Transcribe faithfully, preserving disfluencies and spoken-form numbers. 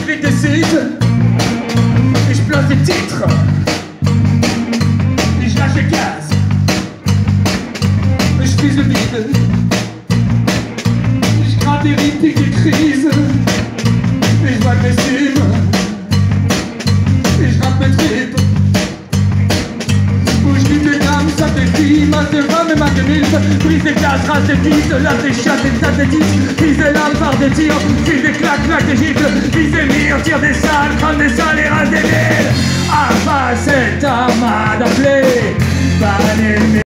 j'explique des sites, et je place des titres, et je lâche les cases, et je vise le vide, et je gratte des rimes, pique des crises, et je vois que mes cimes, et je rappe mes tripes. Ça fait filles, masse de rhum et masse de milf. Brise des glaces, race des pistes, lave des chats, des tas de disques. Vise des lames par des tirs, file des claques, claques des gifles. Vise des mires, tire des salles, crame des salles et rase des villes. Ah bah cette armade appelée, pas